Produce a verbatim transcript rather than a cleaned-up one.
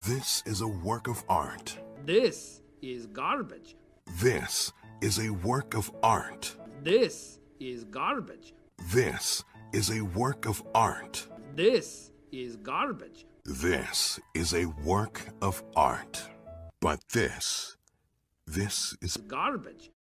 This is a work of art. This is garbage. This is a work of art. This is garbage. This is a work of art. This is garbage. This is a work of art. But this, this is Garbage.